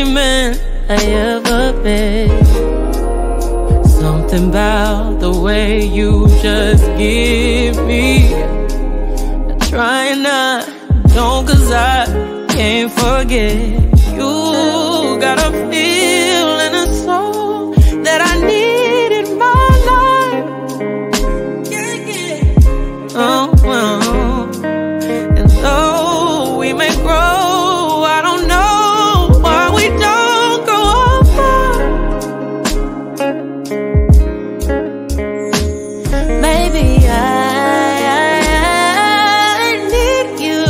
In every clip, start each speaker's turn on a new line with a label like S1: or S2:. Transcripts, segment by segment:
S1: man I ever been. Something about the way you just give me. Trying not, don't, 'cause I can't forget. You got a feel and a soul that I need in my life. Yeah, yeah. Oh, oh. And though we may grow, I don't know why we don't grow apart. Maybe I need you.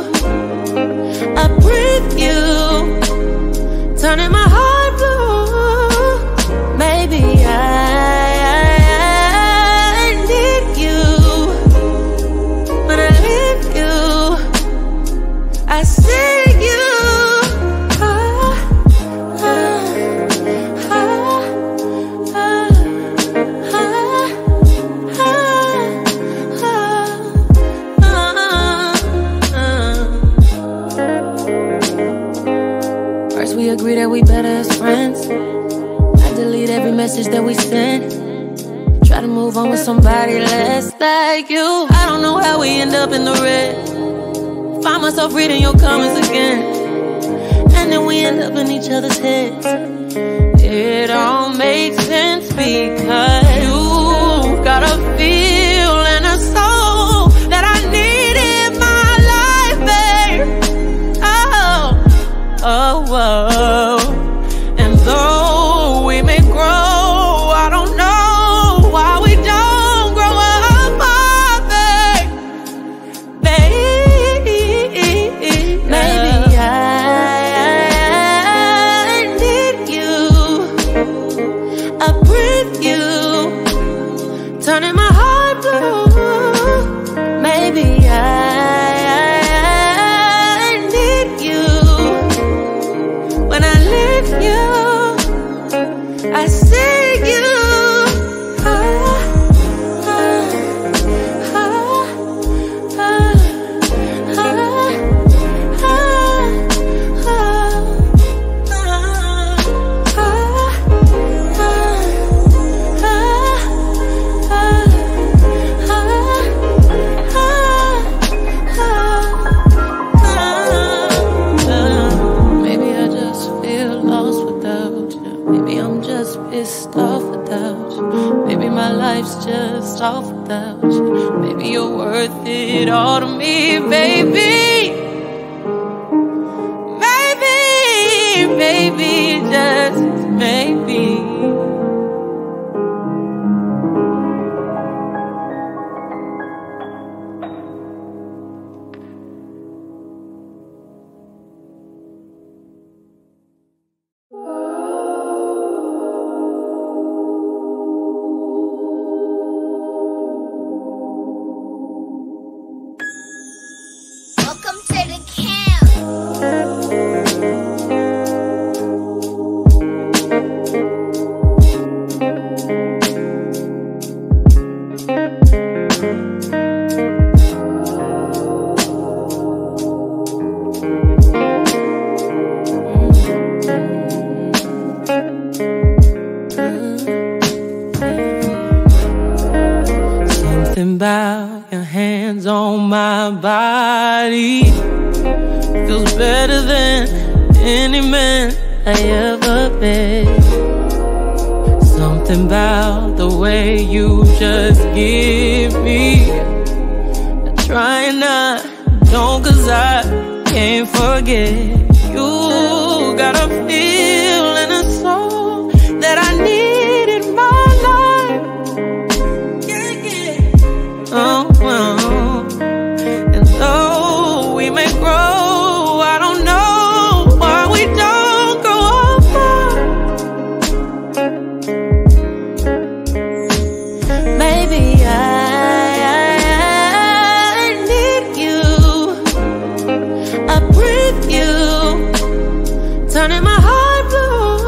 S1: I breathe you, turning my heart blue. Maybe I need you. When I leave you, I see you. First we agree that we better as friends. I delete every message that we sent. Try to move on with somebody less like you. I don't know how we end up in the red. Find myself reading your comments again, and then we end up in each other's heads. It all makes sense because you got a feel and a soul that I need in my life, babe. Oh, oh, oh. And though we may grow, I don't know why we don't grow apart, babe. Maybe I need you. I breathe you, turning my heart blue. Maybe I need you. When I leave you, I see you. Maybe I just feel lost without you. Maybe I'm just pissed off without you. Maybe my life's just off without you. Maybe you're worth it all to me, baby. Maybe, maybe, just maybe.
S2: Welcome to the camp.
S1: Something about your hands on my body feels better than any man I ever been. Something about the way you just give me. Trying not, don't, 'cause I can't forget. You got a feel and a soul that I need in my life. Yeah, yeah. Oh, oh. And though we may grow, I don't know why we don't grow apart. Maybe I need you. I breathe you, turning my heart blue.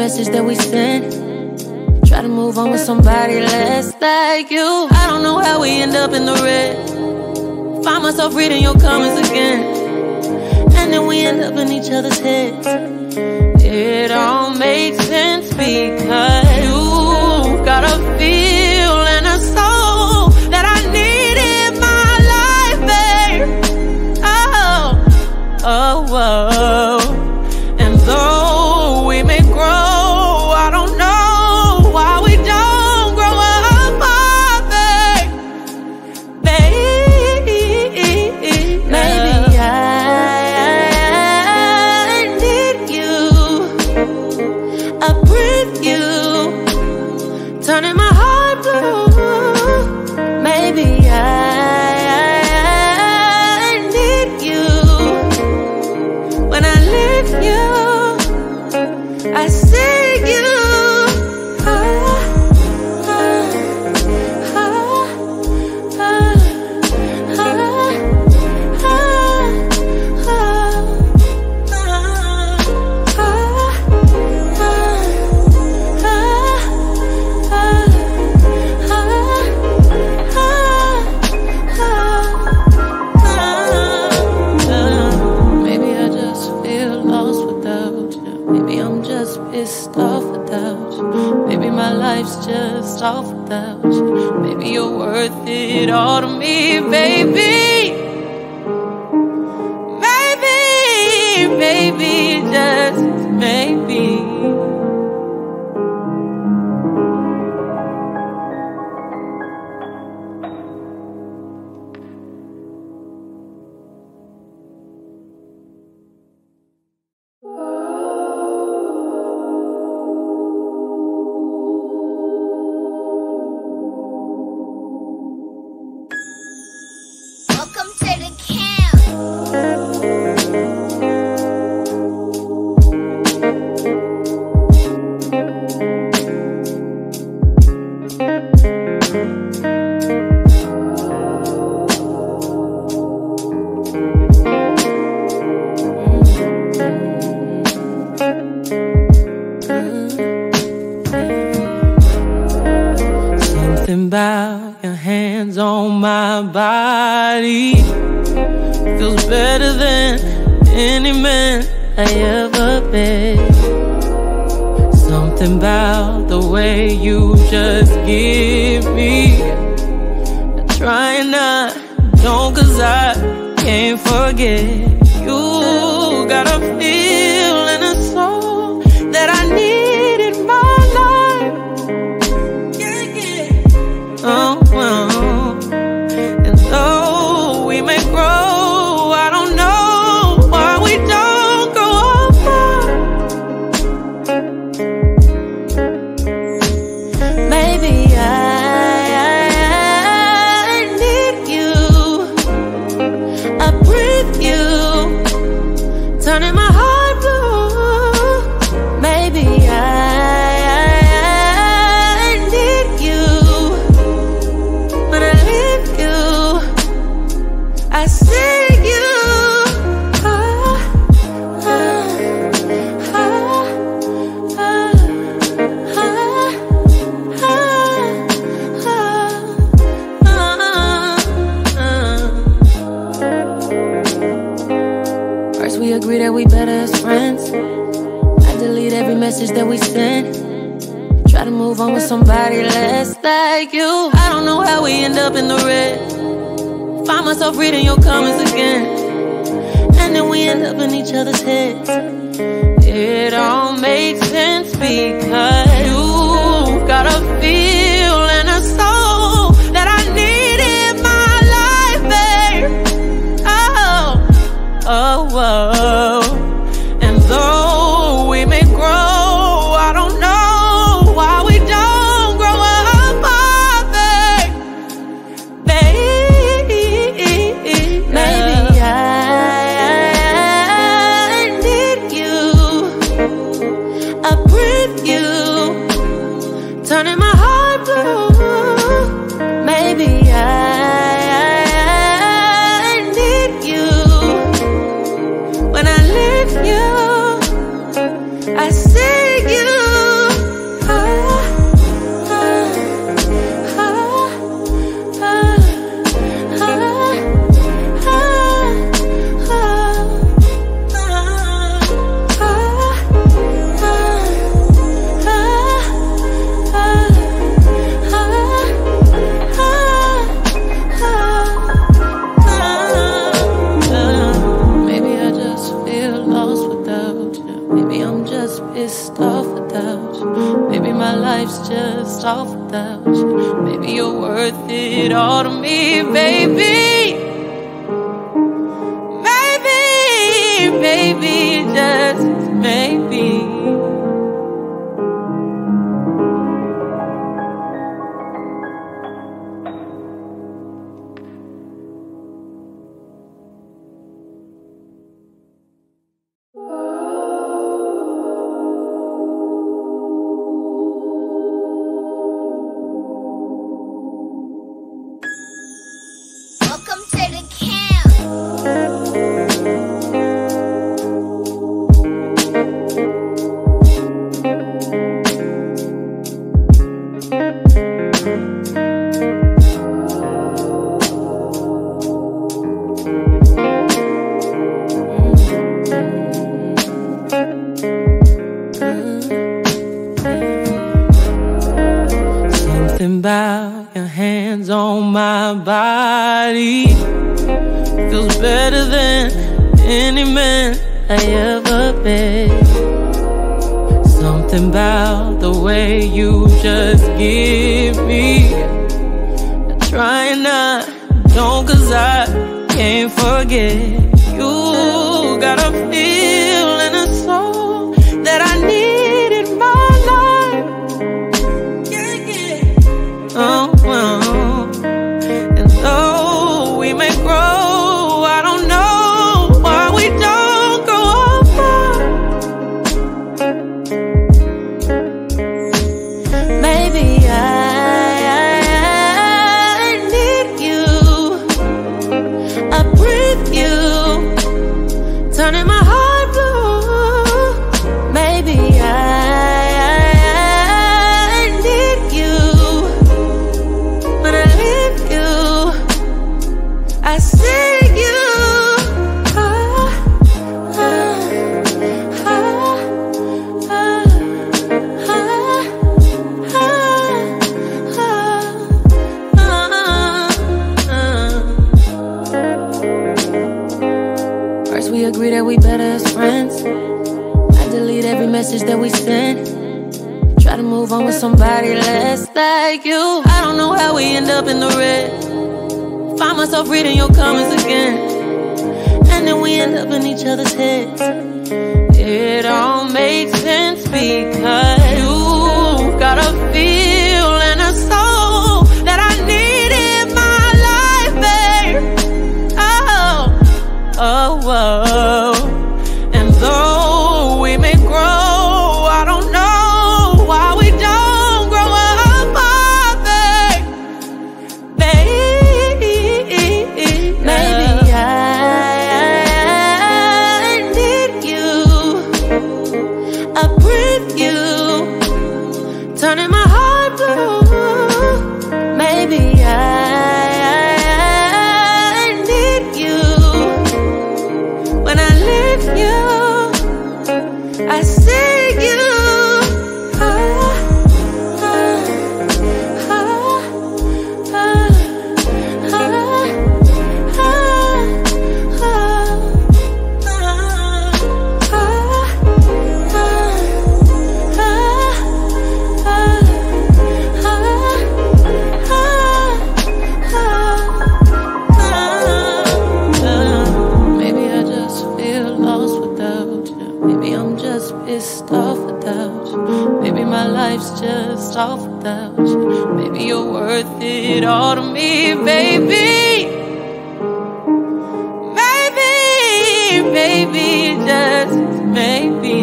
S1: message that we sent. Try to move on with somebody less like you. I don't know how we end up in the red. Find myself reading your comments again, and then we end up in each other's heads. It all makes sense because you got a feel and a soul that I need in my life, babe. Oh, oh. And though we may grow, I don't know why we don't grow apart, babe. Maybe I need you. I breathe you, turning my heart blue. Maybe I need you. When I leave you, I see you. Maybe I just feel lost without you. Maybe I'm just pissed off without you. Maybe my life's just off without you. Maybe you're worth it all to me, baby. Maybe, just maybe.
S2: Welcome to the camp.
S1: Something about your hands on my body feels better than any man I ever been. Something about the way you just give me. I try and I don't, 'cause I can't forget. You got a feel and a soul that I need in my life. Oh, and though we may grow, I don't know why we don't grow apart. Maybe I need you. I breathe you, turning my heart blue. Maybe I need you. When I leave you, I see you. First we agree that we better as friends. I delete every message that we sent. Try to move on with somebody less like you. I don't know how we end up in the red. Find myself reading your comments again, and then we end up in each other's heads. It all makes sense because you got a feel and a soul that I need in my life, babe. Oh, oh. And though we may grow, I don't know why we don't grow apart, babe. Maybe I need you. I breathe you, turning my heart blue. Maybe I need you. When I leave you, I see you. just pissed off without you. Maybe my life's just off without you. Maybe you're worth it all to me, baby. Maybe, maybe, just maybe.
S2: Welcome to the camp.
S1: Something about your hands on my body feels better than any man I ever been. Something about the way you just give me. I try and I don't, 'cause I can't forget. You got a feel and a soul that I need in my life. Oh, and though we may grow, I don't know why we don't grow apart. Maybe I need you, I breathe you, turning my heart blue. Maybe I need you. When I leave you, I see you. First we agree that we better as friends. I delete every message that we send. Try to move on with somebody less like you. I don't know how we end up in the red. Find myself reading your comments again, and then we end up in each other's heads. It all makes sense because you got a feel and a soul that I need in my life, babe. Oh, and though we may grow, I don't know why we don't grow apart, babe. Maybe I need you, I breathe you, turning my heart blue. Maybe I need you. When I leave you, I see you. Maybe I just feel lost without you. Maybe I'm just pissed off without you. Maybe my life's just off without you. Maybe you're worth it all to me, baby. Maybe, maybe, just maybe.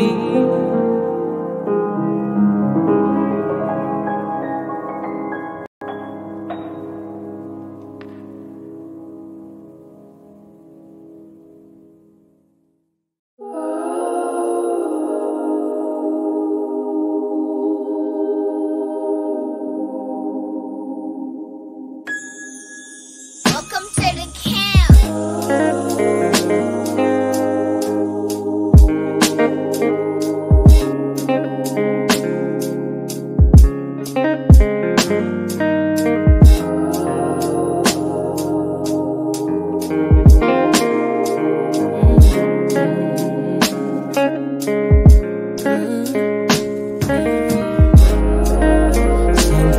S2: Welcome to the camp.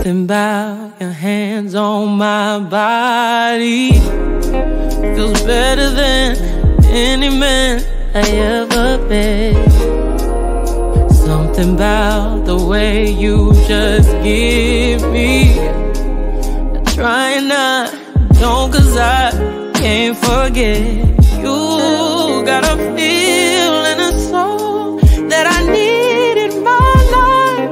S1: Something about your hands on my body feels better than any man I ever been. Something about the way you just give me. I try and I don't, 'cause I can't forget. You got a feel and a soul that I need in my life.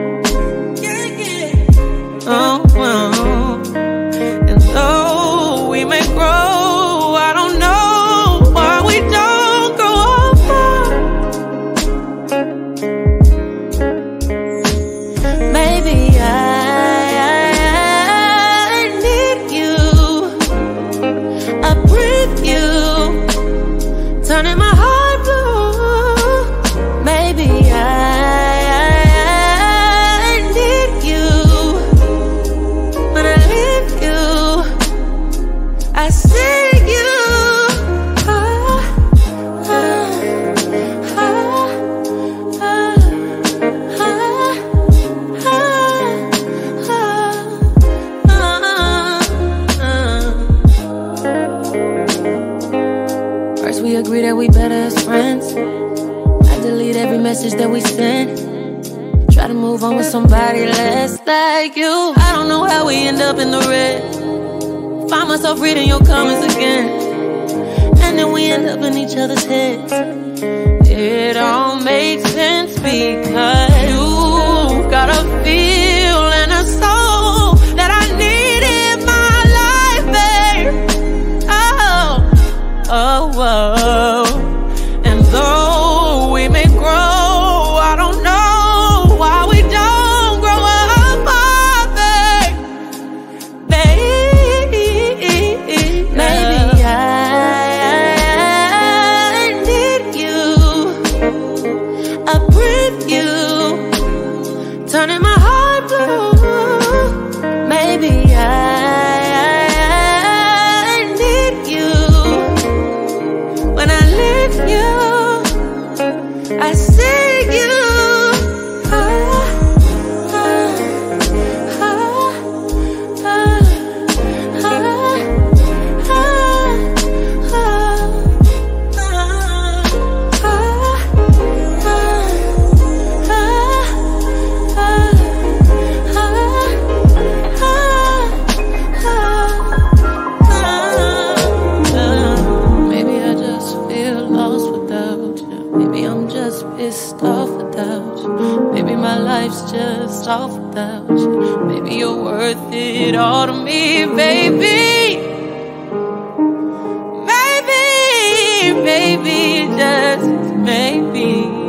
S1: Oh, well. And though we may grow, I don't know why we don't grow apart. Maybe I need you. I breathe you, turning my heart blue. Maybe I need you. When I leave you, I see you. First we agree that we better as friends. I delete every message that we send. Try to move on with somebody less like you. I don't know how we end up in the red. Find myself reading your comments again, and then we end up in each other's heads. It all makes sense because you got a feel and a soul that I need in my life, babe. Oh, whoa. And though we may grow, I don't know why we don't grow apart, babe. Maybe I need you. I breathe you, turning my heart blue. Maybe I need you. When I leave you, I see you. Maybe I just feel lost without you. Maybe I'm just pissed off without you. Maybe my life's just off without you. Maybe you're worth it all to me, baby. Maybe, just maybe.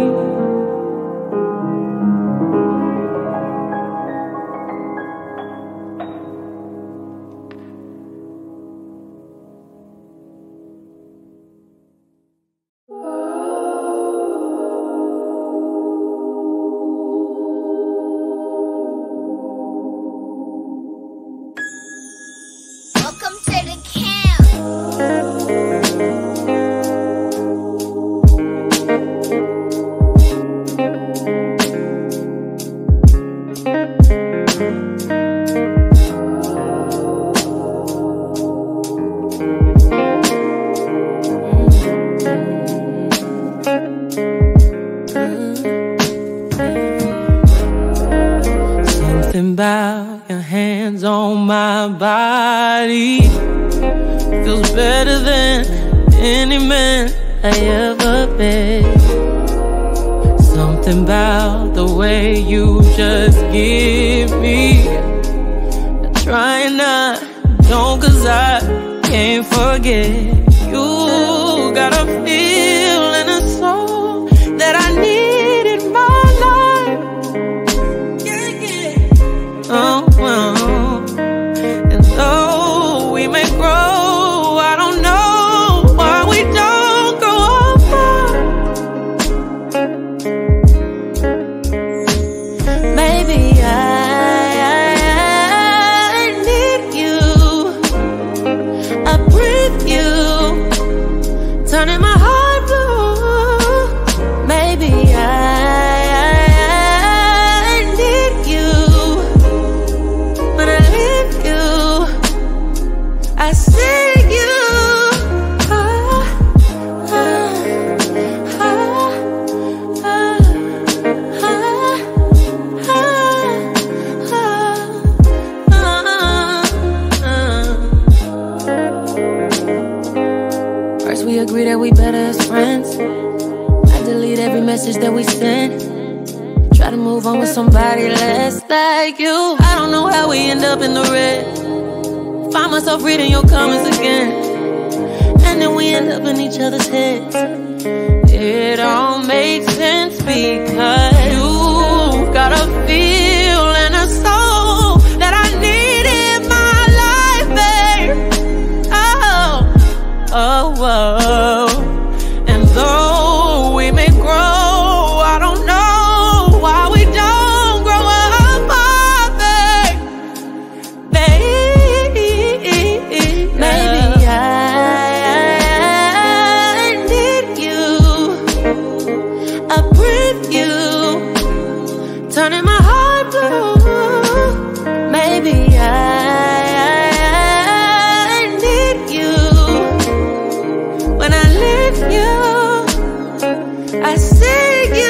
S2: Welcome to the camp.
S1: Something about your hands on my body feels better than any man I ever been. Something about the way you just give me. I try and I don't, 'cause I can't forget. You got a feel and a soul that I need in my life. Oh, well. And though we may grow, I don't know why we don't grow apart. Maybe I need you. I breathe you, turning my heart blue. to move on with somebody less like you. I don't know how we end up in the red. Find myself reading your comments again, and then we end up in each other's heads. It all makes sense because you got a feel and a soul that I need in my life, babe. Oh, oh. And though we may grow, I don't know why we don't grow apart, babe. Maybe I need you. I breathe you, turning my heart blue. Maybe I need you. When I leave you, I see you.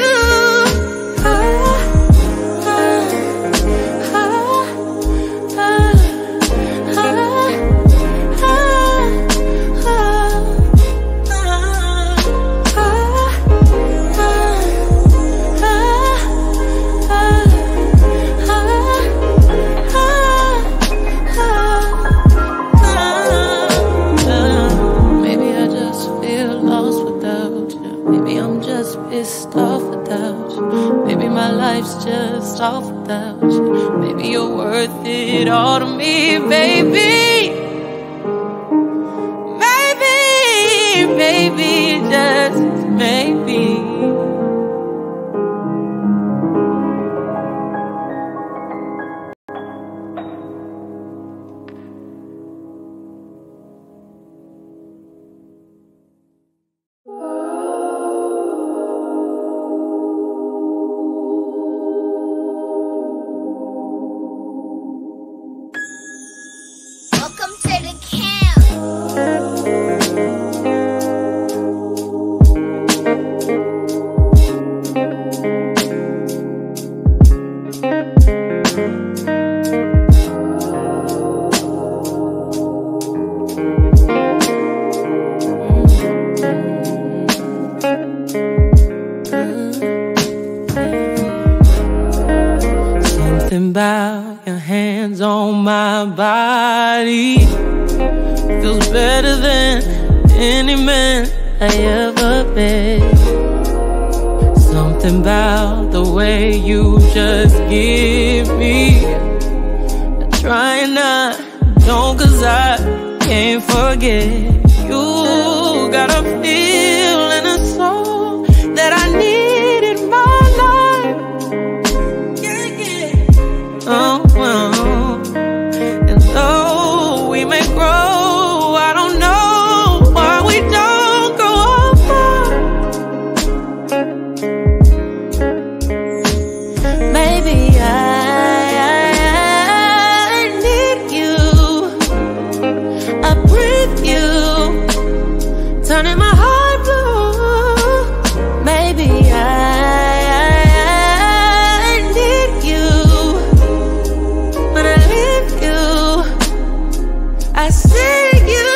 S1: Maybe I just feel lost without you. Maybe I'm just pissed off without you. Maybe my life's just off without you. Maybe you're worth it all to me, baby. Maybe, just maybe.
S2: Welcome to the camp.
S1: Something about your hands on my body feels better than any man I ever met. Something about the way you just give me. I try and I don't, 'cause I can't forget. You got a feel and a soul that I need in my life. Oh, and though we may grow, I don't know why we don't grow apart. Maybe I need you. I breathe you, turning my heart blue. Maybe I need you. When I leave you, I see you.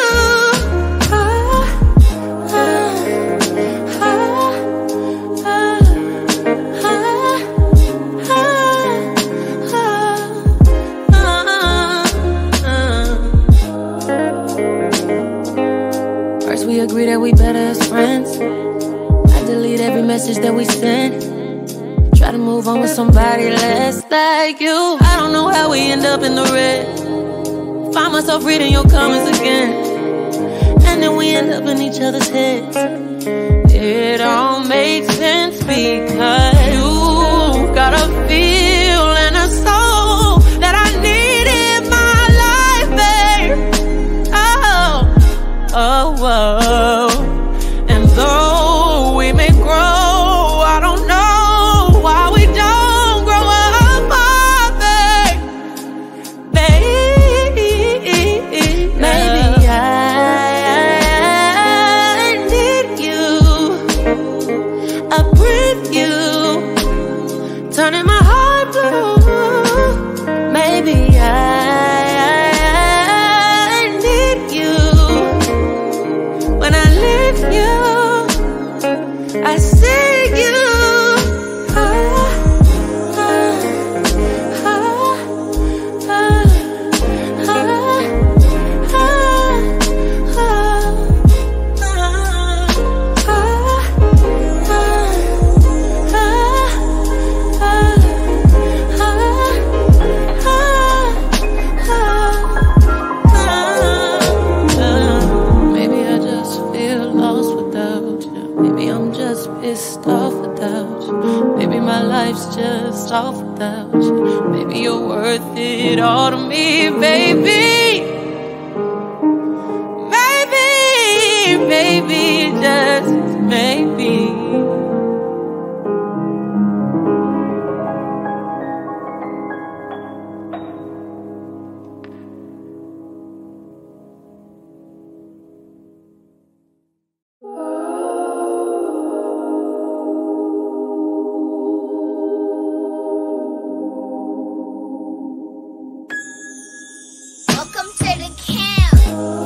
S1: First we agree that we better as friends. I delete every message that we sent. Try to move on with somebody less like you. I don't know how we end up in the red. Find myself reading your comments again, and then we end up in each other's heads. It all makes sense because you got a feel and a soul that I need in my life, babe. Oh, oh. And though we may grow, I don't know why we don't grow apart, babe. Maybe I need you. I breathe you, turning my heart blue. Maybe I need you. When I leave you, I see you. just off without you. Maybe you're worth it all to me, baby. Maybe, maybe, just maybe.
S2: Welcome to the camp.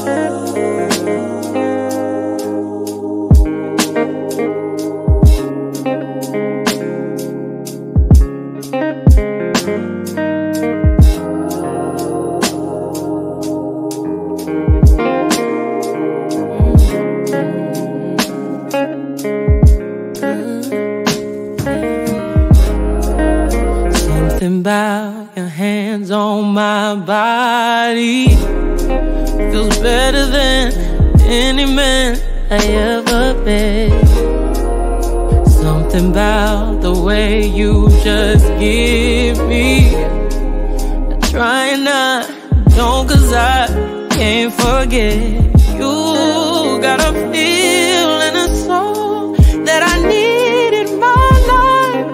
S1: Something about your hands on my body feels better than any man I ever met. Something about the way you just give me. I try and I don't, 'cause I can't forget. You got a feel and a soul that I need in my life.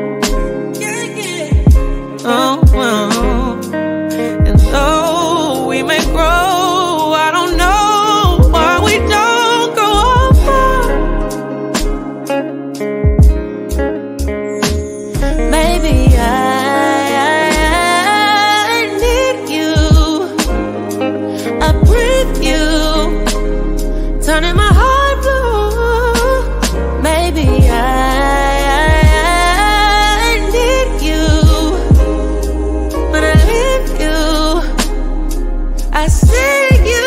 S1: Oh, and though we may grow, I don't know why we don't grow apart. Maybe I need you, I breathe you, turning my heart blue. Maybe I need you. When I leave you, I see you.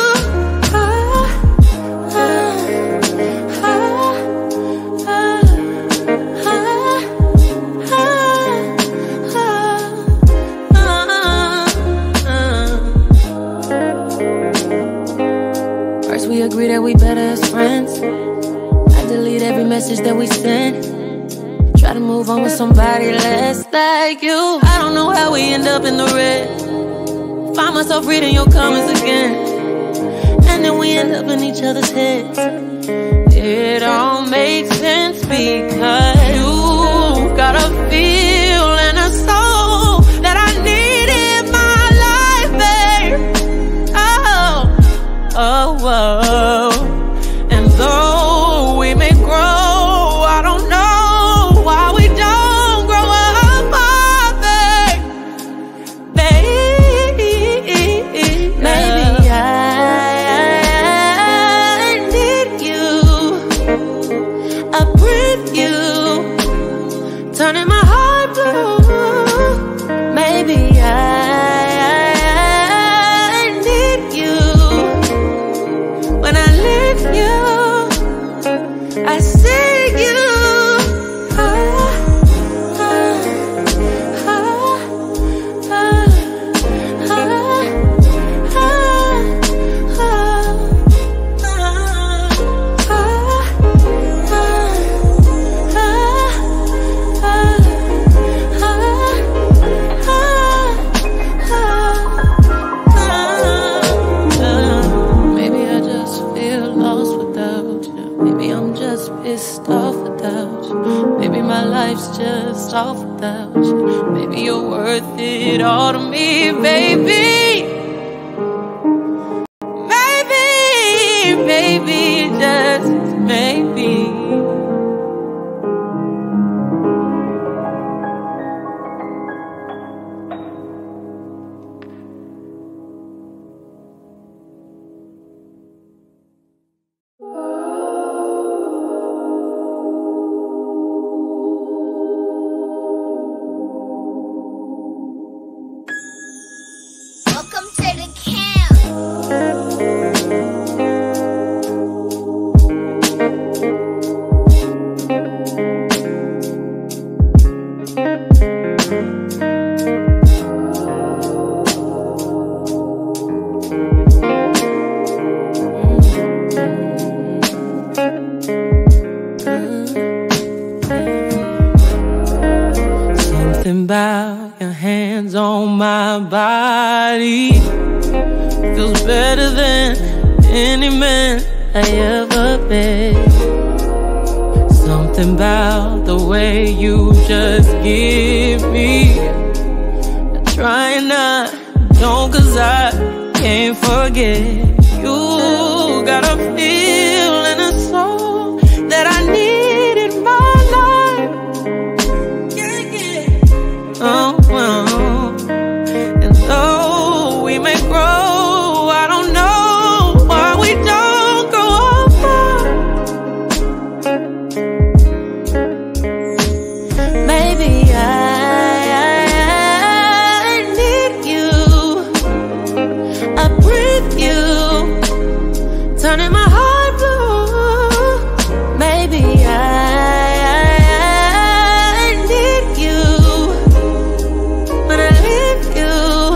S1: First we agree that we better as friends. I delete every message that we send. Try to move on with somebody less like you. I don't know how we end up in the red. Find myself reading your comments again, and then we end up in each other's heads. It all makes sense because you got a feel and a soul that I need in my life, babe. Oh, and though we may grow, I don't know why we don't grow apart, babe. Maybe I need you, I breathe you, turning my heart blue. Maybe I need you. When I leave you, I see you. Maybe I just feel lost without you. Maybe I'm just pissed off without you. Maybe my life's just off without you. Maybe you're worth it all to me, baby. Maybe, maybe, just maybe.
S2: Welcome to the camp.
S1: Something about your hands on my body feels better than any man I ever been. Something about the way you just give me. I try and I don't, 'cause I can't forget. You got a feel and a soul that I need in my life. Yeah, yeah. Oh, and though we may grow, I don't know why we don't grow apart. Maybe I need you. I breathe you, turning my heart blue. Maybe I need you. When I leave you,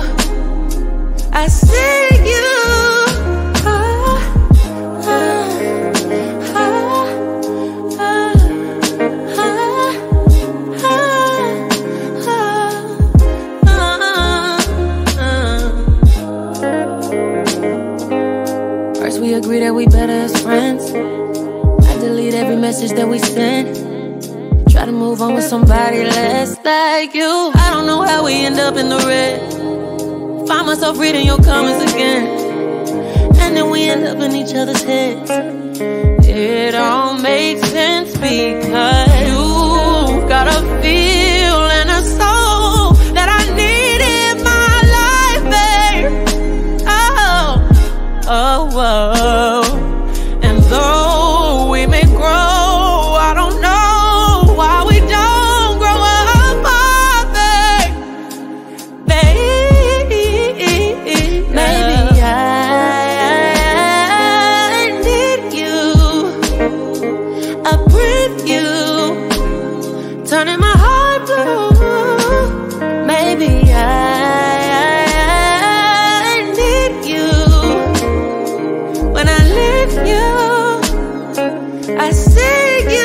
S1: I see you. First we agree that we better as friends. I delete every message that we send. Try to move on with somebody less like you. I don't know how we end up in the red. Find myself reading your comments again, and then we end up in each other's heads. It all makes sense because you got a feel and a soul that I need in my life, babe. Oh, and though we may grow, I don't know why we don't grow apart, babe. Maybe I need you. I breathe you, turning my heart blue. Maybe I need you. When I leave you, I see you.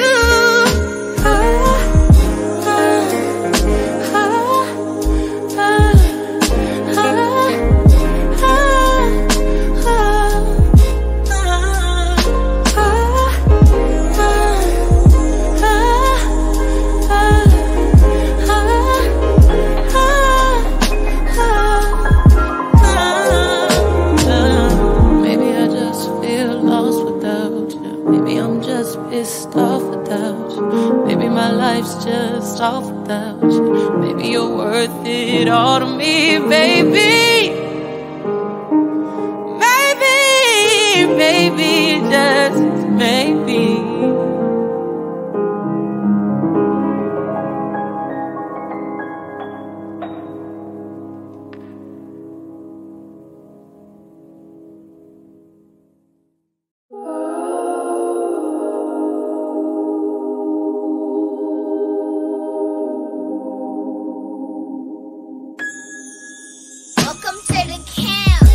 S1: Maybe I just feel lost without you. Maybe I'm just pissed off without you. Maybe my life's just off without you. Maybe you're worth it all to me, baby. Maybe, just maybe.
S2: Welcome to the camp.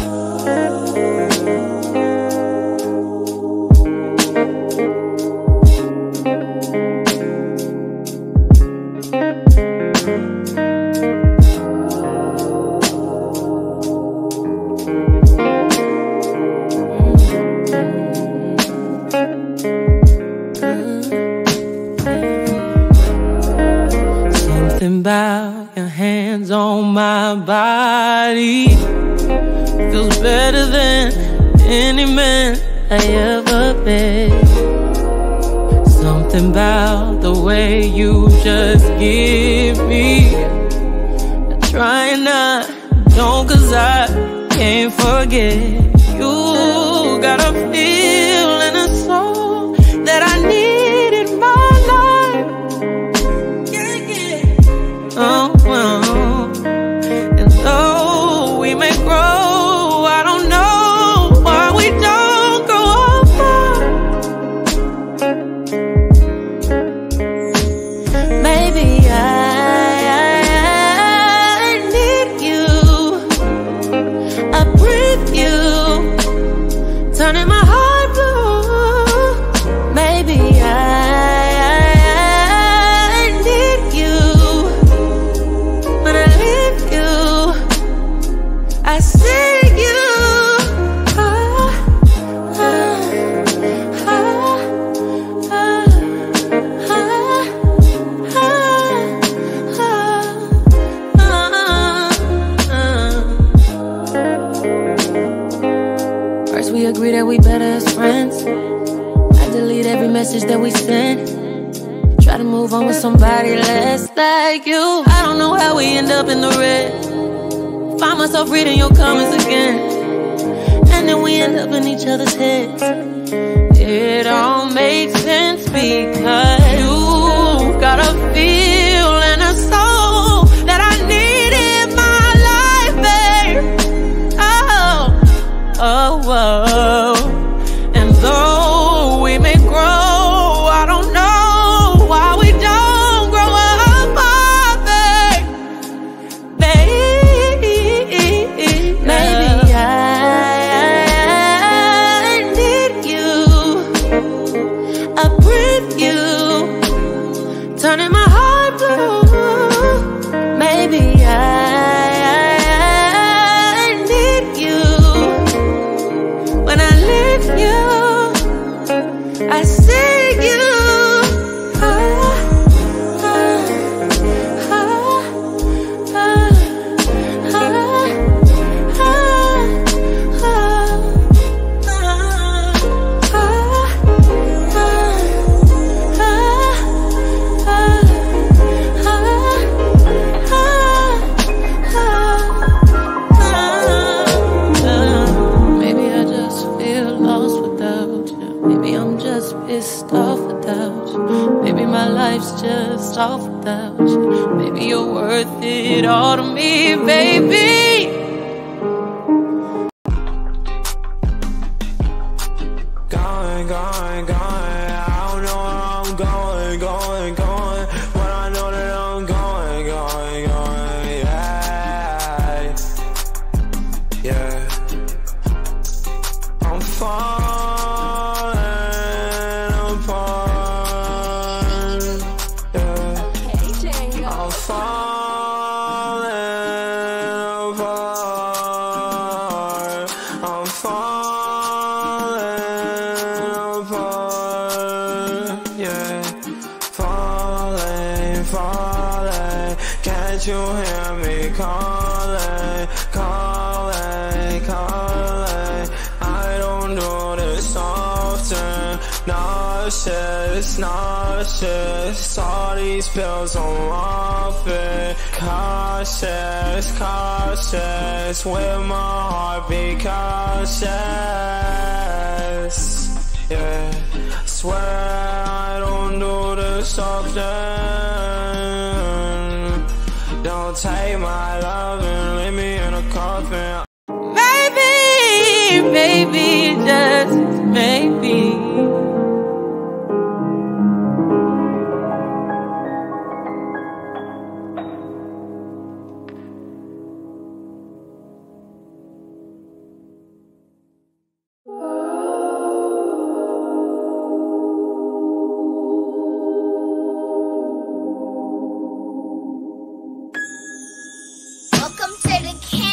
S1: Something about your hands on my body feels better than any man I ever been. Something about the way you just give me. I try and I don't, 'cause I can't forget. You got a feel and a soul that I need in my life. Yeah, yeah. Oh, and though we may grow, I don't know why we don't grow apart. Maybe I need you. I breathe you, turning my heart blue. that we better as friends. I delete every message that we send. Try to move on with somebody less like you. I don't know how we end up in the red. Find myself reading your comments again, and then we end up in each other's heads. It all makes sense because you got a feel and a soul that I need in my life, babe. Oh, and though we may grow, I don't know why we don't grow apart, babe. Maybe I need you. I breathe you, turning my heart blue. Maybe I need you. When I leave you, I see you. Maybe I just feel lost without you. Maybe I'm just pissed off without you. Maybe my life's just off without you. Maybe you're worth it all to me, baby.
S3: Going, going, going. I don't know where I'm going, going, going. But I know that I'm going, going, going. Yeah, yeah. I'm falling apart. Yeah. I'm falling apart. I'm falling apart. Yeah. Falling, falling. Can't you hear me calling, calling, calling? I don't do this often. Nauseous, nauseous. All these pills I'm off it. Cautious, cautious. With my heart be cautious. Yeah, swear I don't do this often. Don't take my love and leave me in a coffin.
S1: Maybe, maybe, just maybe.
S2: Welcome to the camp.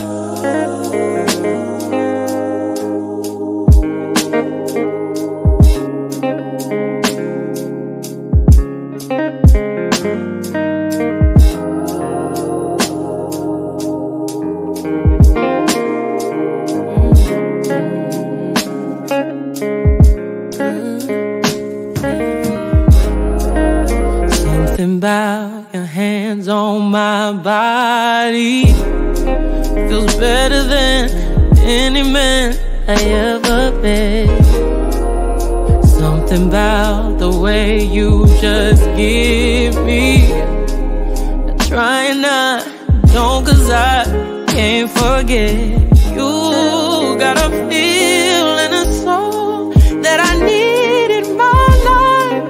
S1: Something about your hands on my body feels better than any man I ever met. Something about the way you just give me. I try and I don't, 'cause I can't forget. You got a feel and a soul that I need in my life.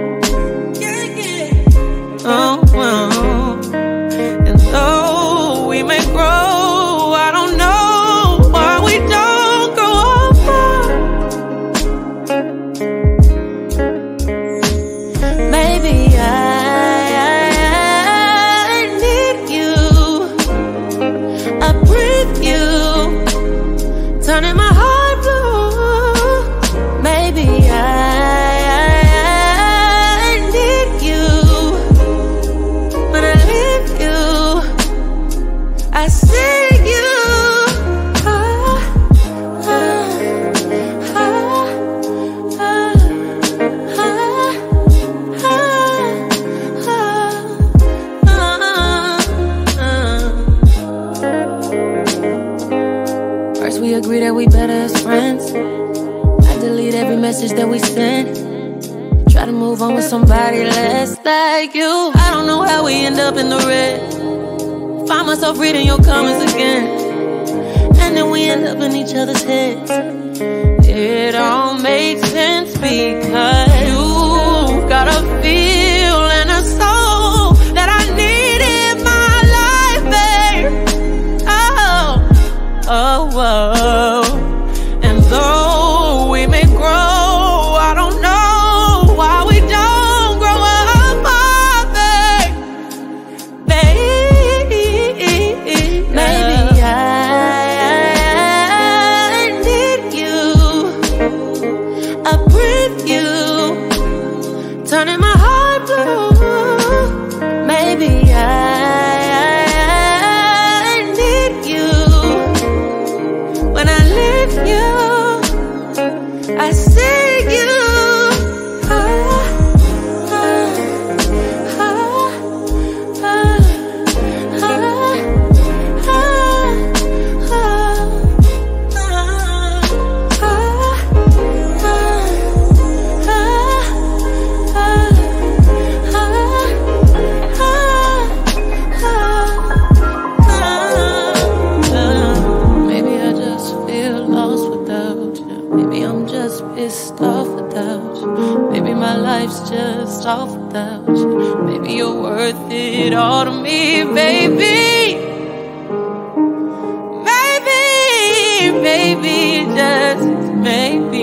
S1: Oh, and though we may grow, I don't know why we don't grow apart. Maybe I need you. I breathe you, turning my heart blue. Maybe that we sent. Try to move on with somebody less like you. I don't know how we end up in the red. Find myself reading your comments again, and then we end up in each other's heads. It all makes sense because you got a feel and a soul that I need in my life, babe. Oh, oh. And though we may grow, I don't know why we don't grow apart, babe. Maybe I need you. I breathe you, turning my heart blue. Maybe I need you. When I leave you, I see you. Maybe I just feel lost without you. Maybe I'm just pissed off without you. Maybe my life's just off without you. Maybe you're worth it all to me, baby. Maybe, just maybe.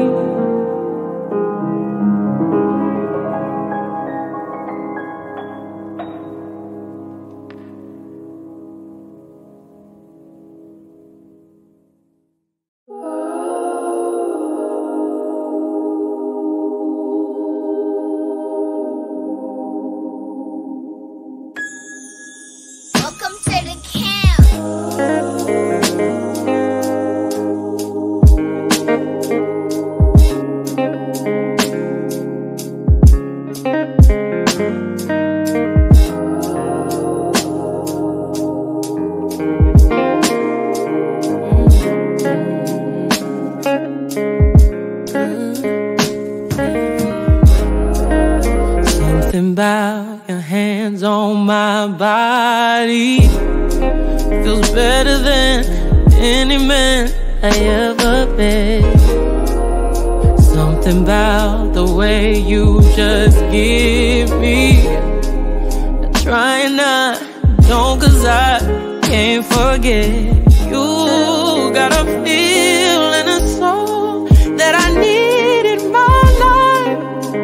S2: Welcome to the camp.
S1: Something about your hands on my body feels better than any man I ever met. Something about the way you just give me. I try not, don't, 'cause I can't forget. You got a feel and a soul that I need in my life.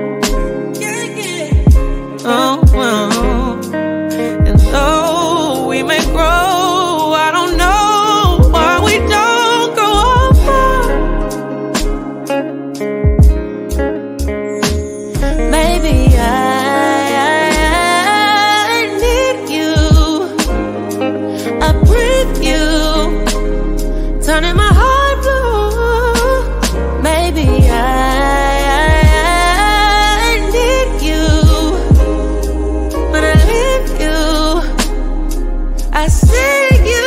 S1: Oh, and though we may grow, I don't know why we don't grow apart. Maybe I need you. I breathe you, turning my heart blue. Maybe I need you. When I leave you, I see you.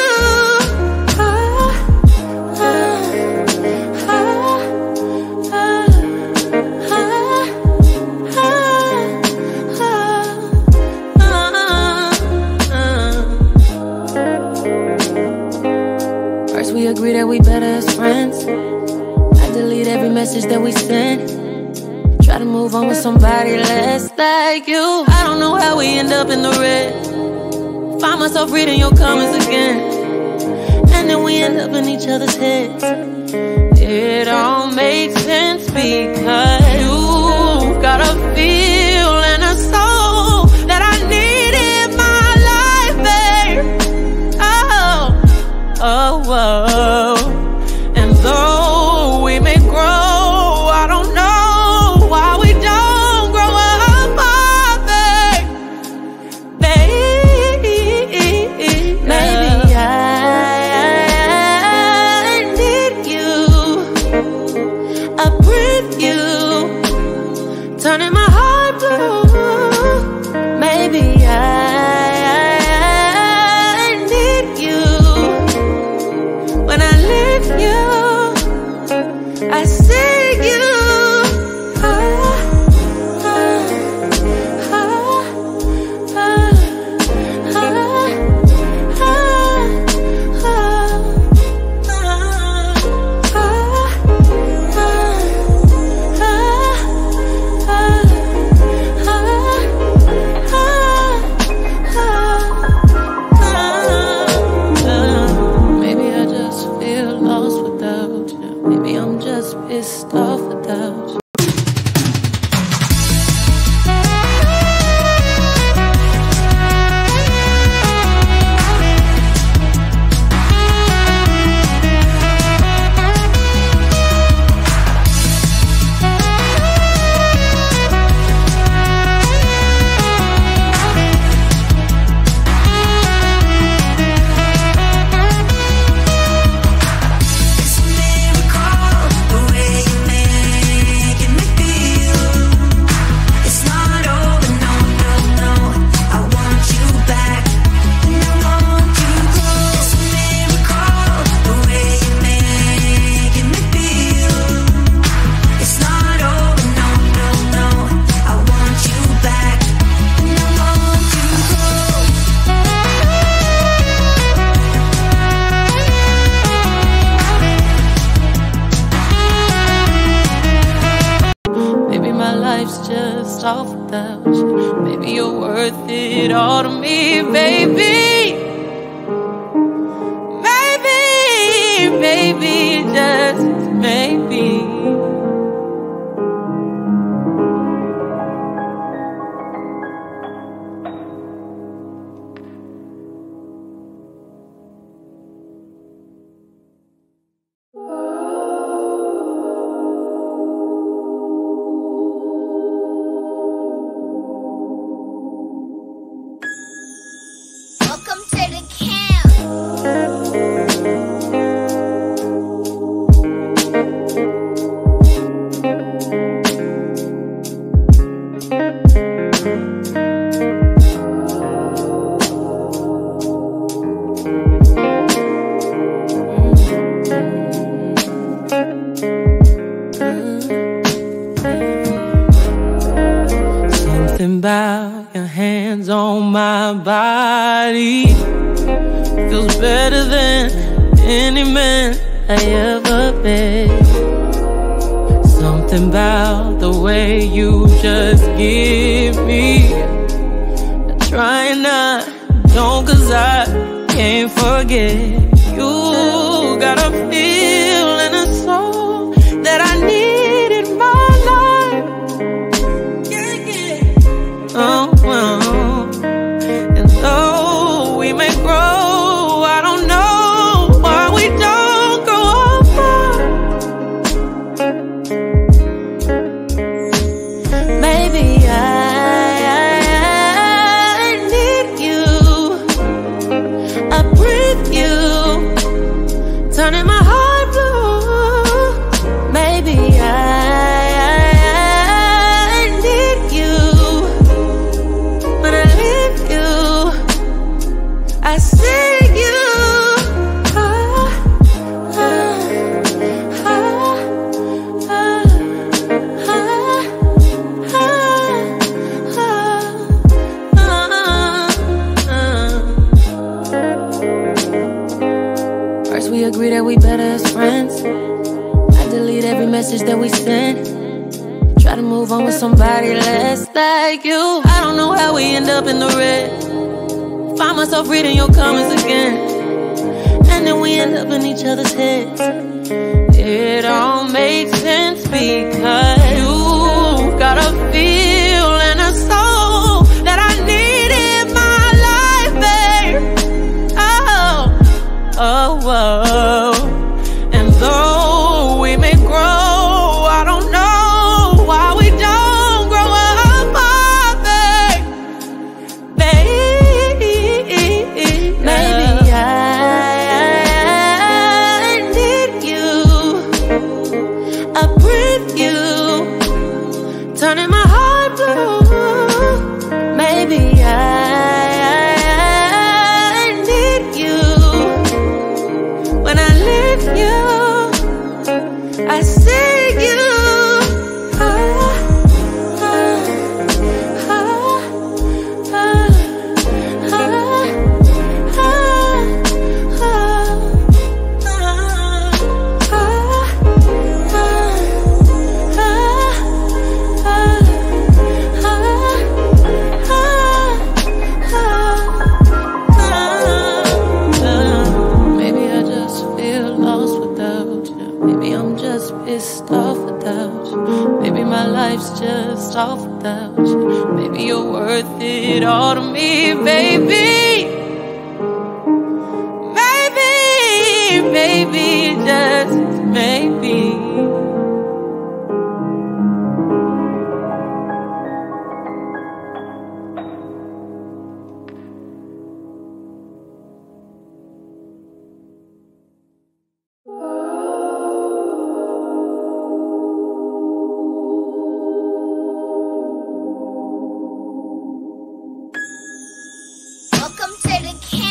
S1: First we agree that we better as friends. I delete every message that we sent. Try to move on with somebody less like you. I don't know how we end up in the red. Find myself reading your comments again, and then we end up in each other's heads. It all makes sense because you got a feel and a soul that I need in my life, babe. Oh, oh. And though we may grow, I don't know why we don't grow apart, babe. Maybe I need you. I breathe you, better than any man I ever met. Something about the way you just give me. I try and I don't, 'cause I can't forget. You got a feel and a soul that I need in my life. Oh, and though we may grow, I don't know why we don't grow apart. Maybe I need you. I breathe you, turning my heart blue. Maybe I need you. When I leave you, I see you. First we agree that we better as friends. I delete every message that we send. Try to move on with somebody less like you. I don't know how we end up in the red. Find myself reading your comments again, and then we end up in each other's heads. It all makes sense because you got a feel and a soul that I need in my life, babe. Oh. And though we may grow, I don't know why we don't grow apart, babe. Maybe I need you. I breathe you, turning my heart blue. Maybe I need you. When I leave you, I see you. Maybe I just feel lost without you. Maybe I'm just pissed off without you. Maybe my life's just off without you. Maybe you're worth it all to me, baby. Maybe, just maybe.
S2: Welcome to the camp.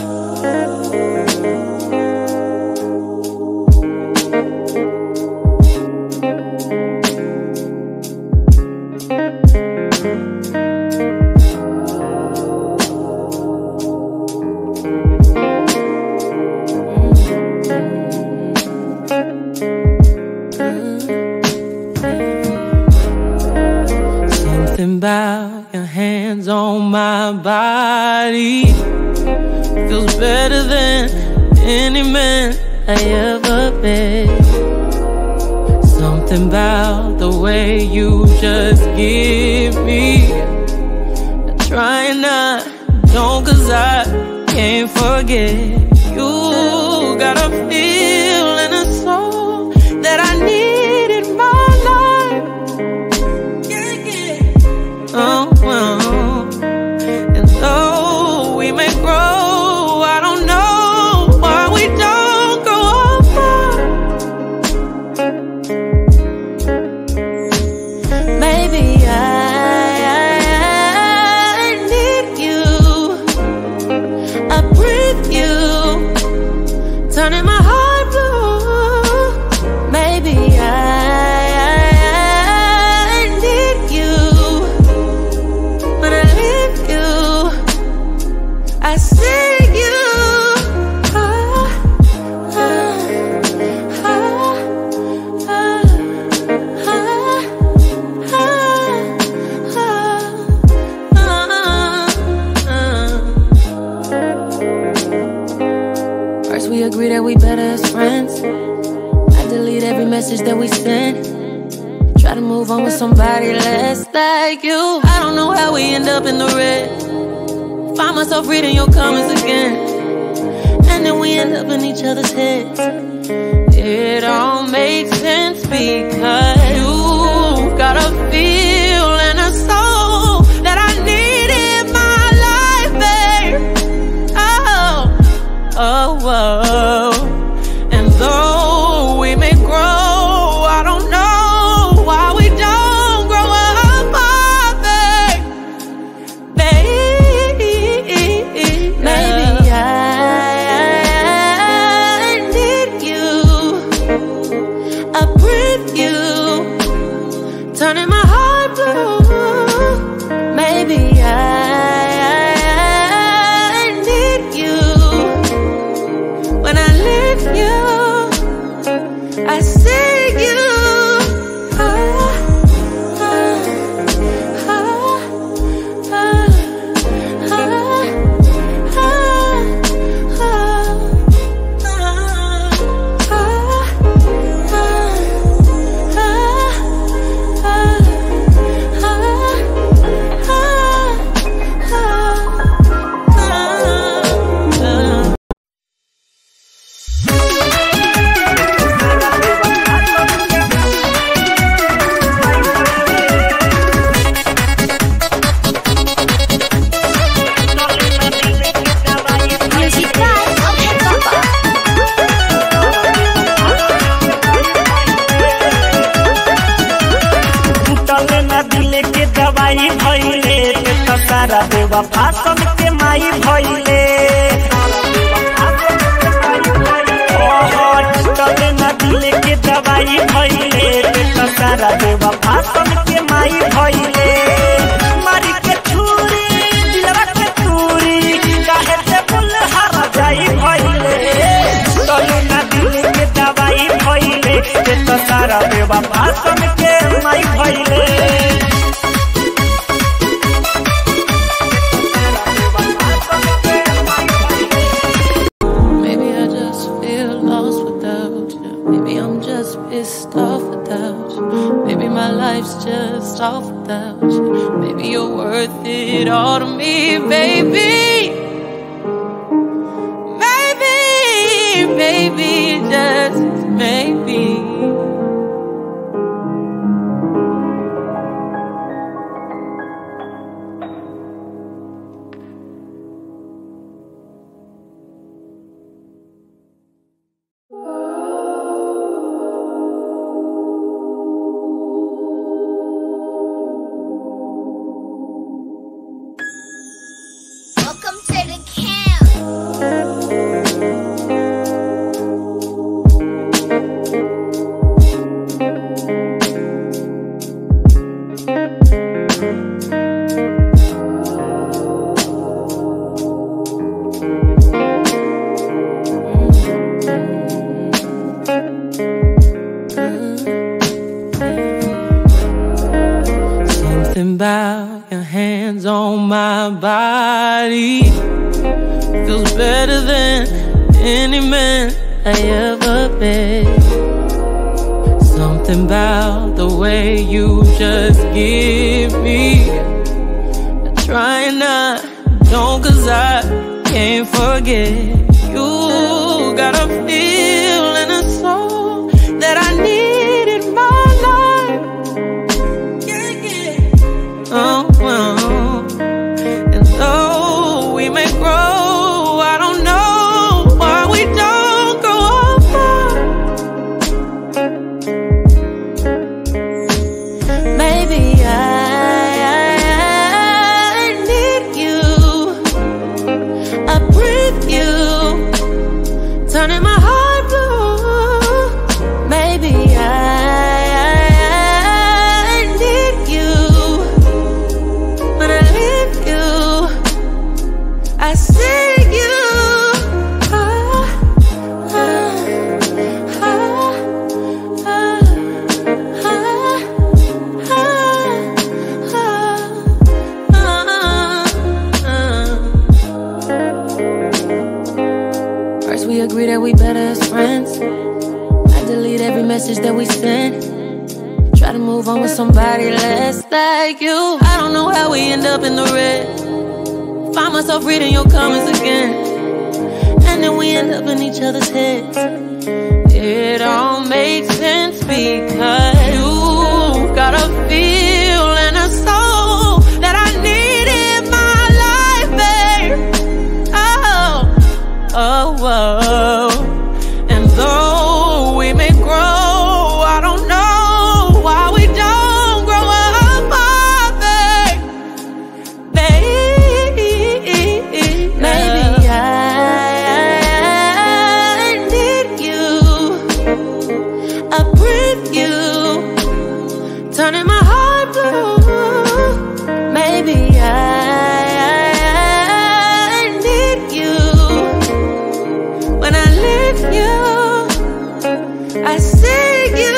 S1: Something about your hands on my body feels better than any man I ever met. Something about the way you just give me. I try and I don't, 'cause I can't forget. You got a feel and a soul that I need in my life. Oh, and though we may grow, I don't know why we don't grow apart. Maybe I need you. I breathe you, turning my heart blue. Maybe I need you. When I leave you, I see you. agree that we better as friends. I delete every message that we send. Try to move on with somebody less like you. I don't know how we end up in the red. Find myself reading your comments again, and then we end up in each other's heads. It all makes sense because you got a feel and a soul that I need in my life, babe. Oh, and though we may grow, I don't know why we don't grow apart, babe. Maybe I need you. I breathe you, turning my heart blue. Maybe I need you. When I leave you, I see you.
S4: सारा देवा फासम के माई भइले टले न दिले के दवाई भइले सारा देवा फासम के माई भइले मारी के छुरी दिलवा के चूरी काहे से फूल हरा जाई भइले टले न दिले के दवाई भइले सारा देवा फासम के माई भइले
S1: pissed off without you. Maybe my life's just off without you. Maybe you're worth it all to me, baby. Maybe, just maybe.
S2: Welcome to the camp.
S1: Something about your hands on my body feels better than any man I ever met. Something about the way you just give me. I try and I don't, 'cause I can't forget. You got a feel and a soul that I need in my life. Oh, and though we may grow, I don't know why we don't grow apart. Maybe I need you. I breathe you, turning my heart blue. Maybe I need you. When I leave you, I see you. First we agree that we better as friends. I delete every message that we send. Try to move on with somebody less like you. I don't know how we end up in the red. Find myself reading your comments again, and then we end up in each other's heads. It all makes sense because you got a feel and a soul that I need in my life, babe. Oh, oh. And though we may grow, I don't know why we don't grow apart, babe. Maybe I need you. I breathe you, turning my heart blue. Maybe I need you. When I leave you, I see you.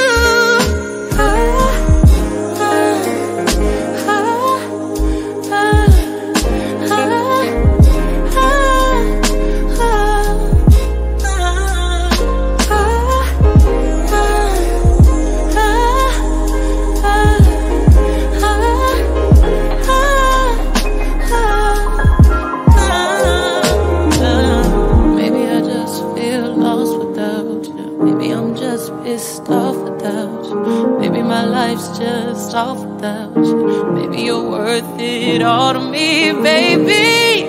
S1: Maybe I just feel lost without you. Maybe I'm just pissed off without you. Maybe my life's just off without you. Maybe you're worth it all to me, baby.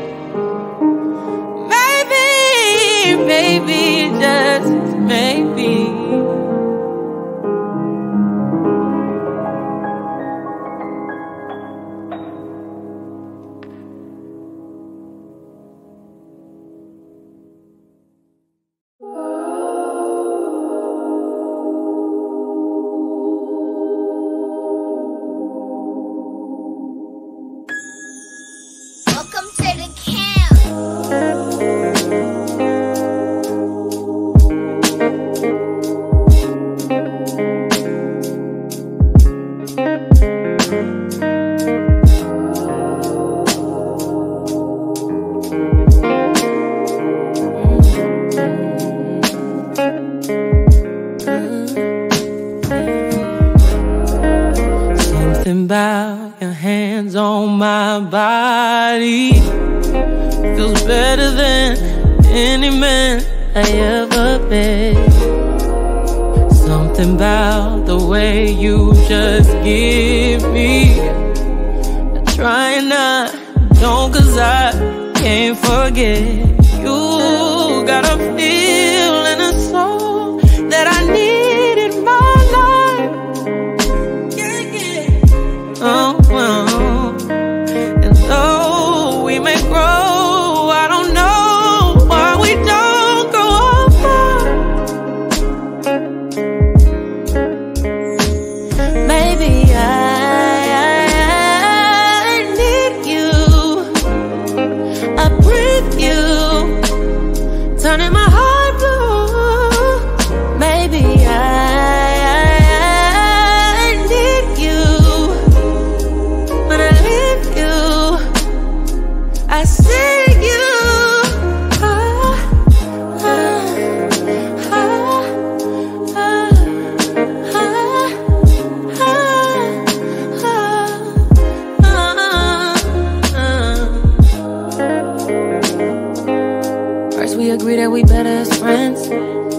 S1: Maybe, just maybe.
S2: Welcome to the camp.
S1: Something about your hands on my body feels better than any man I ever been. Something about the way you just give me. I try and I don't, 'cause I can't forget. You got a feel and a soul that I need in my life. Oh, and though we may grow, I don't know why we don't grow apart. Maybe I need you. I breathe you, turning my heart blue. Maybe I need you. When I leave you, I see you. First we agree that we better as friends.